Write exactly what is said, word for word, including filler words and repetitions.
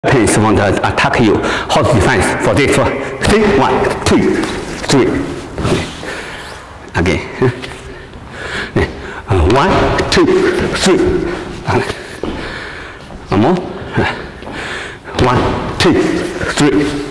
Weapons want to attack you. How to defense for this? Three, one, two, three. Again. Uh, one, two, three. One more. One, two, three.